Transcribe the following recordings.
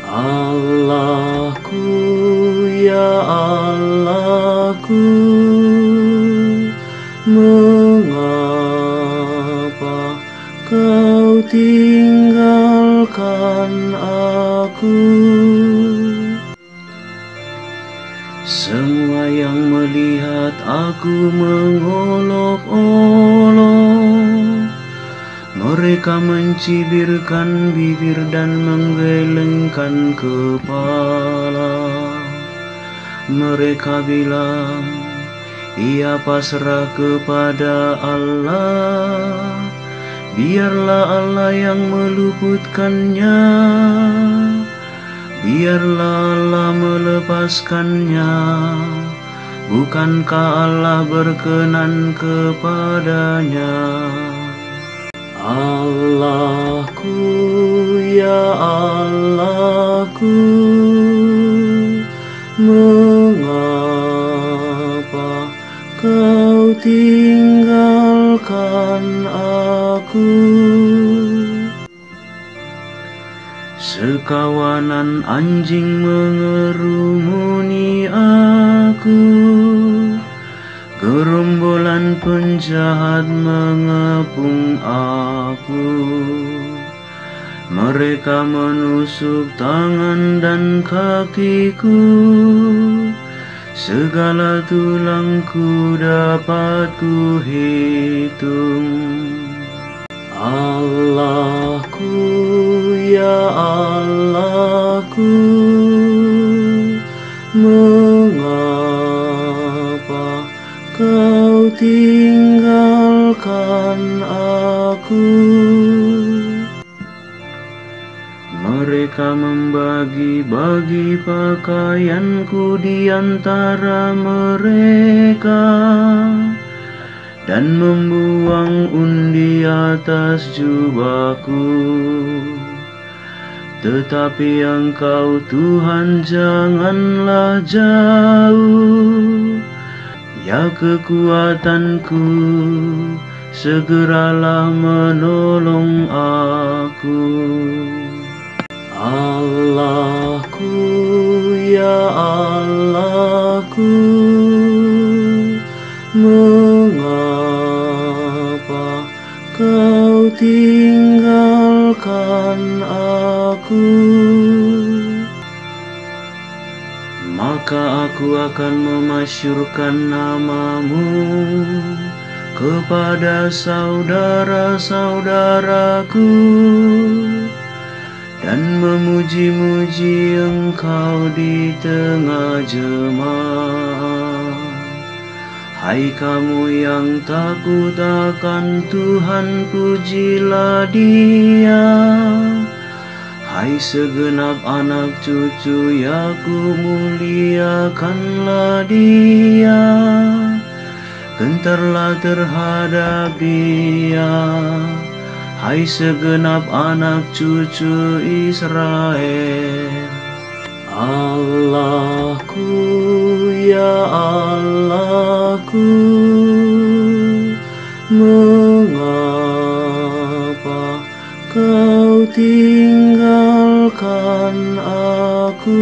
Allahku, ya Allahku, mengapa Kau tinggalkan aku? Semua yang melihat aku mengolok-olok, mereka mencibirkan bibir dan menggelengkan kepala. Mereka bilang, ia pasrah kepada Allah, biarlah Allah yang meluputkannya, biarlah Allah melepaskannya. Bukankah Allah berkenan kepadanya? Allahku, ya Allahku, mengapa Kau tinggalkan aku? Sekawanan anjing mengerumuni aku, gerombolan penjahat mengepung aku. Mereka menusuk tangan dan kakiku, segala tulangku dapat kuhitung. Allahku, ya Allahku, mengapa Kau tinggalkan aku? Mereka membagi-bagi pakaianku di antara mereka dan membuang undi atas jubahku. Tetapi Engkau Tuhan janganlah jauh, ya kekuatanku, segeralah menolong aku. Allahku, ya Allahku, mengapa Kau tinggalkan aku? Maka aku akan memasyurkan nama-Mu kepada saudara-saudaraku dan memuji-muji Engkau di tengah jemaat. Hai kamu yang takut akan Tuhan, pujilah Dia. Hai segenap anak cucu Yakub, muliakanlah Dia. Gentarlah terhadap Dia, hai segenap anak cucu Israel. Allahku, ya Allahku, mengapa Kau tinggalkan aku?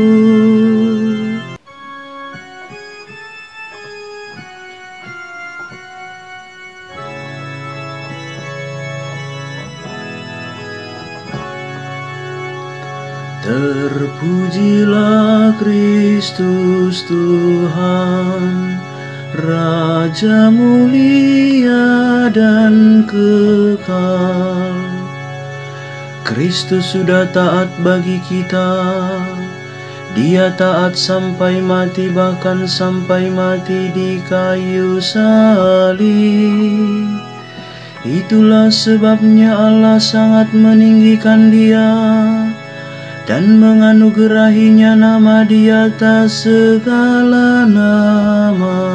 Terpujilah Kristus Tuhan, Raja mulia dan kekal. Kristus sudah taat bagi kita, Dia taat sampai mati, bahkan sampai mati di kayu salib. Itulah sebabnya Allah sangat meninggikan Dia dan menganugerahinya nama di atas segala nama.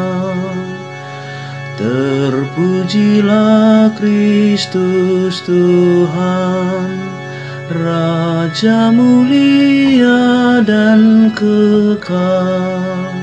Terpujilah Kristus Tuhan, Raja mulia dan kekal.